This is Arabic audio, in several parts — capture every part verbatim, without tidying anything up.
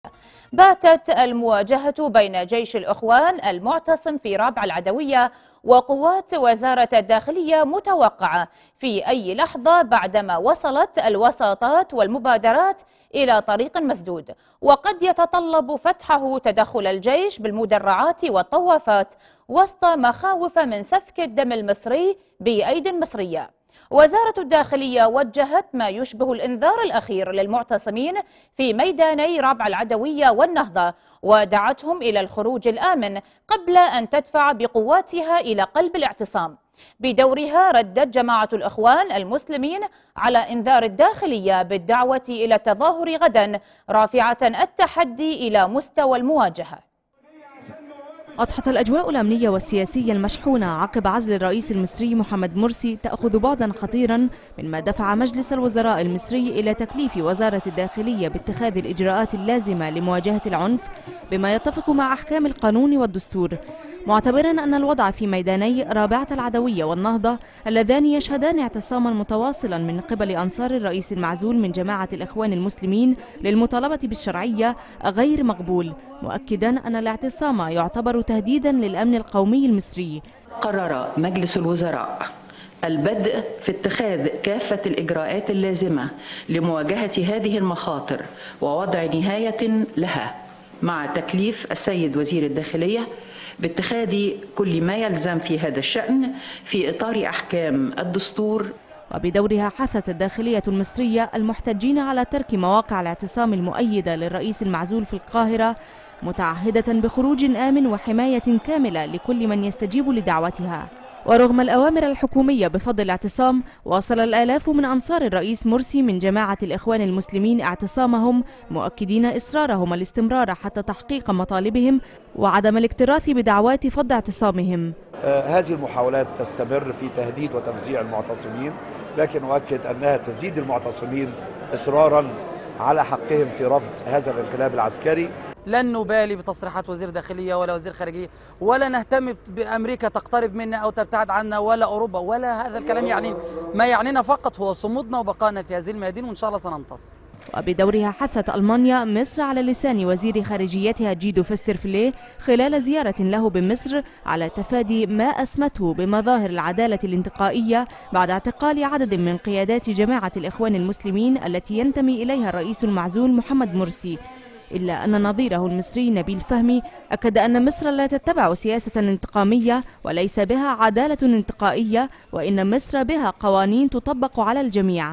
باتت المواجهة بين جيش الإخوان المعتصم في رابعة العدوية وقوات وزارة الداخلية متوقعة في أي لحظة بعدما وصلت الوساطات والمبادرات إلى طريق مسدود، وقد يتطلب فتحه تدخل الجيش بالمدرعات والطوافات وسط مخاوف من سفك الدم المصري بأيد مصرية. وزارة الداخلية وجهت ما يشبه الإنذار الأخير للمعتصمين في ميداني رابعة العدوية والنهضة، ودعتهم إلى الخروج الآمن قبل أن تدفع بقواتها إلى قلب الاعتصام. بدورها ردت جماعة الإخوان المسلمين على إنذار الداخلية بالدعوة إلى التظاهر غدا، رافعة التحدي إلى مستوى المواجهة. أضحت الأجواء الأمنية والسياسية المشحونة عقب عزل الرئيس المصري محمد مرسي تأخذ بعدا خطيرا مما دفع مجلس الوزراء المصري إلى تكليف وزارة الداخلية باتخاذ الإجراءات اللازمة لمواجهة العنف بما يتفق مع أحكام القانون والدستور، معتبرا أن الوضع في ميداني رابعة العدوية والنهضة اللذان يشهدان اعتصاما متواصلا من قبل أنصار الرئيس المعزول من جماعة الإخوان المسلمين للمطالبة بالشرعية غير مقبول، مؤكدا أن الاعتصام يعتبر تهديدا للأمن القومي المصري. قرر مجلس الوزراء البدء في اتخاذ كافة الإجراءات اللازمة لمواجهة هذه المخاطر ووضع نهاية لها، مع تكليف السيد وزير الداخلية باتخاذ كل ما يلزم في هذا الشأن في إطار أحكام الدستور. وبدورها حثت الداخلية المصرية المحتجين على ترك مواقع الاعتصام المؤيدة للرئيس المعزول في القاهرة، متعهدة بخروج آمن وحماية كاملة لكل من يستجيب لدعوتها. ورغم الأوامر الحكومية بفضل الاعتصام، واصل الآلاف من أنصار الرئيس مرسي من جماعة الإخوان المسلمين اعتصامهم، مؤكدين إصرارهم الاستمرار حتى تحقيق مطالبهم وعدم الاكتراث بدعوات فض اعتصامهم. آه هذه المحاولات تستمر في تهديد وتفزيع المعتصمين، لكن أؤكد أنها تزيد المعتصمين إصرارا على حقهم في رفض هذا الانقلاب العسكري. لن نبالي بتصريحات وزير داخلية ولا وزير خارجية، ولا نهتم بأمريكا تقترب منا أو تبتعد عنا، ولا أوروبا، ولا هذا الكلام يعني. ما يعنينا فقط هو صمودنا وبقائنا في هذه الميادين، وإن شاء الله سننتصر. وبدورها حثت ألمانيا مصر على لسان وزير خارجيتها جيدو فيسترفلي خلال زيارة له بمصر على تفادي ما أسمته بمظاهر العدالة الانتقائية بعد اعتقال عدد من قيادات جماعة الإخوان المسلمين التي ينتمي إليها الرئيس المعزول محمد مرسي. إلا أن نظيره المصري نبيل فهمي أكد أن مصر لا تتبع سياسة انتقامية وليس بها عدالة انتقائية، وإن مصر بها قوانين تطبق على الجميع.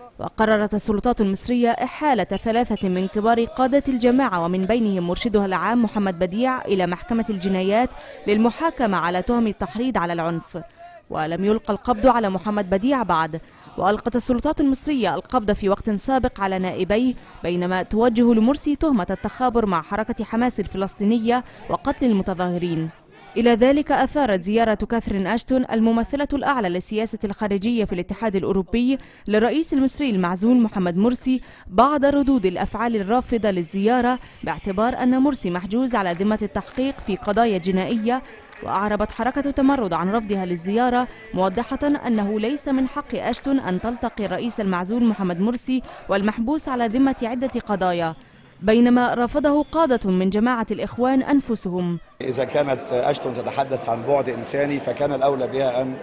وقررت السلطات المصرية إحالة ثلاثة من كبار قادة الجماعة ومن بينهم مرشدها العام محمد بديع إلى محكمة الجنايات للمحاكمة على تهم التحريض على العنف. ولم يلقى القبض على محمد بديع بعد، وألقت السلطات المصرية القبض في وقت سابق على نائبيه، بينما توجه لمرسي تهمة التخابر مع حركة حماس الفلسطينية وقتل المتظاهرين. إلى ذلك أثارت زيارة كاثرين أشتون الممثلة الأعلى للسياسة الخارجية في الاتحاد الأوروبي للرئيس المصري المعزول محمد مرسي بعض ردود الأفعال الرافضة للزيارة، باعتبار أن مرسي محجوز على ذمة التحقيق في قضايا جنائية. وأعربت حركة تمرد عن رفضها للزيارة، موضحة أنه ليس من حق أشتون أن تلتقي الرئيس المعزول محمد مرسي والمحبوس على ذمة عدة قضايا، بينما رفضه قادة من جماعة الإخوان أنفسهم. إذا كانت أشتون تتحدث عن بعد إنساني فكان الأولى بها أن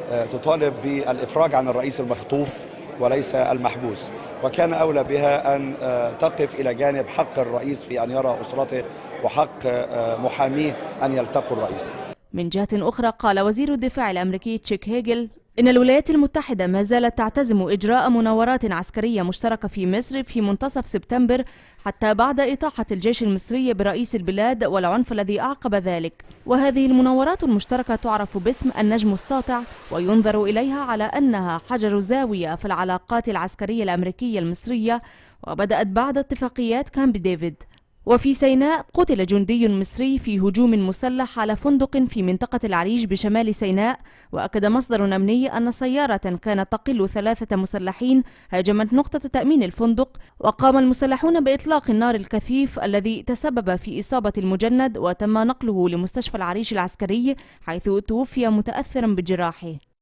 تطالب بالإفراج عن الرئيس المخطوف وليس المحبوس، وكان أولى بها أن تقف إلى جانب حق الرئيس في أن يرى أسرته وحق محاميه أن يلتقوا الرئيس. من جهة أخرى، قال وزير الدفاع الأمريكي تشيك هيجل إن الولايات المتحدة ما زالت تعتزم إجراء مناورات عسكرية مشتركة في مصر في منتصف سبتمبر، حتى بعد إطاحة الجيش المصري برئيس البلاد والعنف الذي أعقب ذلك. وهذه المناورات المشتركة تعرف باسم النجم الساطع، وينظر إليها على أنها حجر زاوية في العلاقات العسكرية الأمريكية المصرية، وبدأت بعد اتفاقيات كامب ديفيد. وفي سيناء قتل جندي مصري في هجوم مسلح على فندق في منطقة العريش بشمال سيناء، وأكد مصدر أمني أن سيارة كانت تقل ثلاثة مسلحين هاجمت نقطة تأمين الفندق، وقام المسلحون بإطلاق النار الكثيف الذي تسبب في إصابة المجند، وتم نقله لمستشفى العريش العسكري حيث توفي متأثرا بجراحه.